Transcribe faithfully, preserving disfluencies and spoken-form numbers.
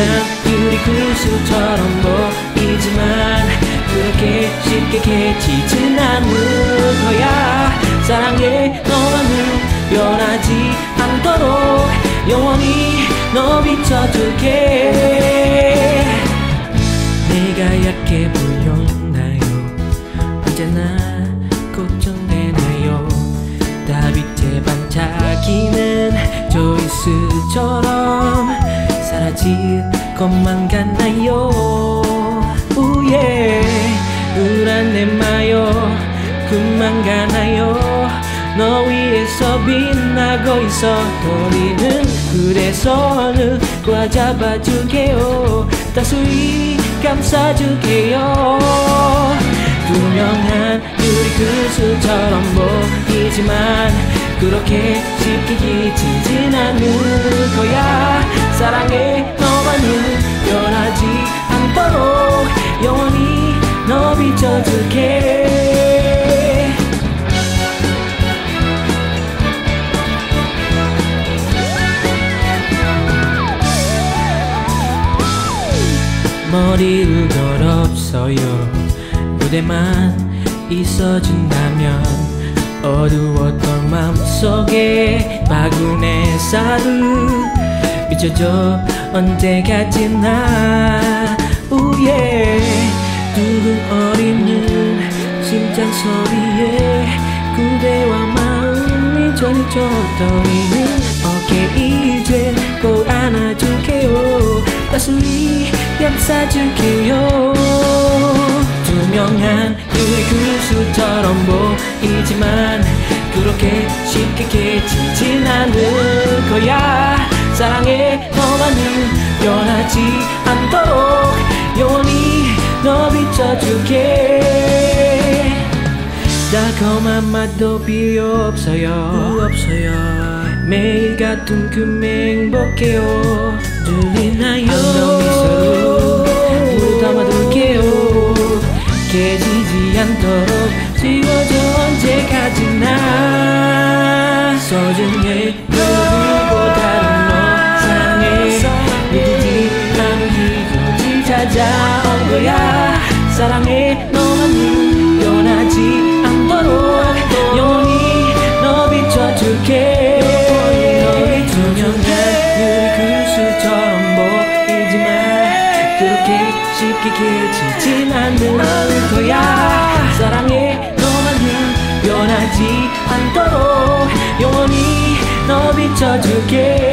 유리구슬처럼 보이지만 그렇게 쉽게 깨지진 않을 거야. 사랑해 너만은 변하지 않도록 영원히 너 비춰줄게. 내가 약해 보였나요? 언제나 걱정되나요? 달빛에 반짝이는 조이스처럼 사라질 것만 같나요? 우예 우울한 내 마요 꿈만 가나요? 너 위에서 빛나고 있어 떨리는 그래서 누가 잡아줄게요. 따스히 감싸줄게요. 투명한 유리구슬처럼 보이지만 그렇게 쉽게 잊히진 않을 거야. 사랑해 너만은 변하지 않도록 영원히 너 비춰줄게. 머리를 걸었어요. 무대만 있어준다면 어두웠던 맘속에 바구니 햇살을 비춰줘 언제까지나. 우예 두근 어리는 심장 소리에 그대와 마음이 전해져 떨리는 어깨 이제 꼭 안아줄게요. 따스히 감싸줄게요. 투명한 유리구슬처럼 보이지만 그렇게 쉽게 깨지진 않을 거야. 사랑해 너만은 변하지 않도록 영원히 너 비춰줄게. 달콤한 맛도 필요 없어요. 없어요. 매일 같은 꿈에 행복해요. 들리나요? 미소로 담아둘게요. 깨지지 않도록 지워져 언제까지나. 소중해 누구보다는 너 사랑해. 믿지 않은 이곳이 찾아온 거야. 사랑해 너만은 변하지 않도록 영원히 너 비춰줄게. 투명한 유리구슬처럼 보이지만 그렇게 쉽게 깨지진 않을 거야. 사랑해 너만은 변하지 않도록 영원히 너 비춰줄게.